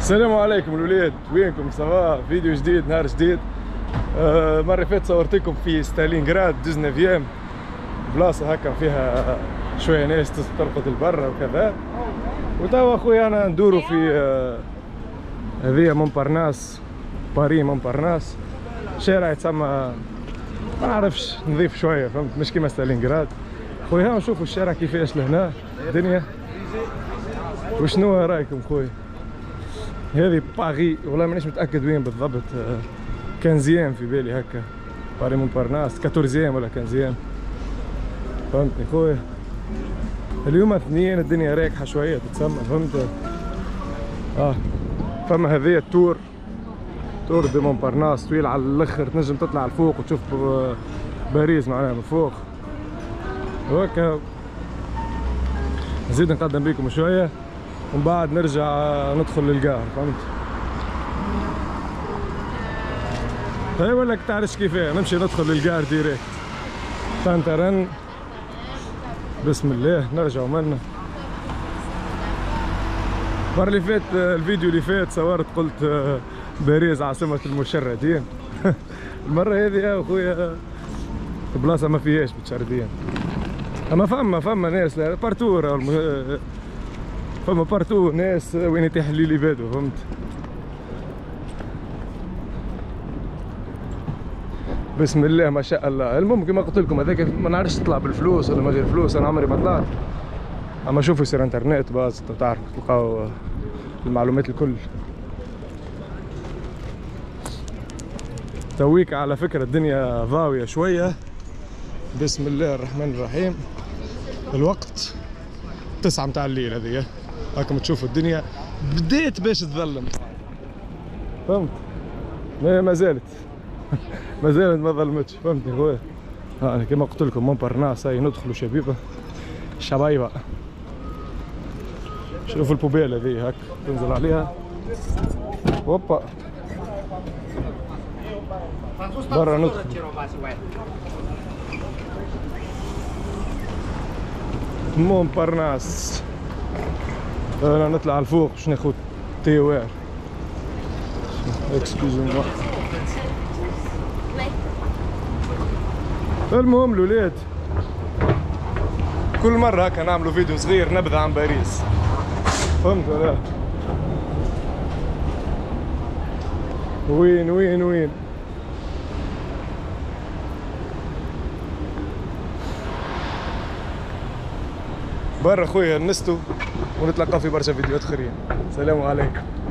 السلام عليكم الولاد، وينكم؟ صباح فيديو جديد، نهار جديد. مرة فاتت صورتكم في ستالينغراد 19 بلاصة هكا فيها شوية ناس ترقد البرة وكذا. وتوا اخويا انا ندورو في هذه مونبارناس، باري مونبارناس، شارع يتسمى ما نعرفش، نظيف شوية فهمت، مش كيما ستالينغراد. خويا ها نشوفوا الشارع كيفاش لهنا الدنيا. وشنو رايكم خويا؟ هذه باغي والله مانيش متاكد وين بالضبط، كانزيام في بالي هكا، باري مونبارناس 14 ولا كانزيام، فهمتني خويا. اليوم اثنين الدنيا راكحه شويه تتسمى، فهمت. فما هذه التور، تور دي مونبارناس طويل على الاخر، تنجم تطلع لفوق وتشوف باريس معناها من فوق وهكا. نزيد نقدم بيكم شويه ومن بعد نرجع ندخل للقاهر، فهمت. هاي ولا تعرفش كيفاه نمشي ندخل للقاهر ديريكت تنترن. بسم الله نرجعوا منا. المرة اللي فات، الفيديو اللي فات صورت قلت باريس عاصمة المشردين. المرة هذه يا اخويا بلاصة ما فيهاش متشردين، اما فما ناس بارتو، فما بارتو ناس وين يتيح لي يبادوا، فهمت. بسم الله ما شاء الله. المهم كما قلت لكم هذاك ما نعرفش تطلع بالفلوس ولا ما غير فلوس، انا عمري ما طلعت، اما شوفوا يصير انترنت باز تعرف تلقاو المعلومات الكل. تويك على فكرة الدنيا ضاوية شوية. بسم الله الرحمن الرحيم. الوقت 9 متاع الليل هذه، هاكم تشوفوا الدنيا بديت باش تظلم، فهمت. ما زالت ما ظلمتش، فهمتني خويا. انا كما قلت لكم مونبارناس، هاي ندخلوا شبايبه. شوفوا البوبيل هذه هاك تنزل عليها، هوبا برا ندخل. مونبارناس. انا نطلع لفوق باش ناخذ تيوار. اكسكيوزو موا. المهم الولاد، كل مرة هكا نعملوا فيديو صغير نبذة عن باريس، فهمت ولا؟ وين برا خويا نستو ونتلقى في برشا فيديوهات اخرين. السلام عليكم.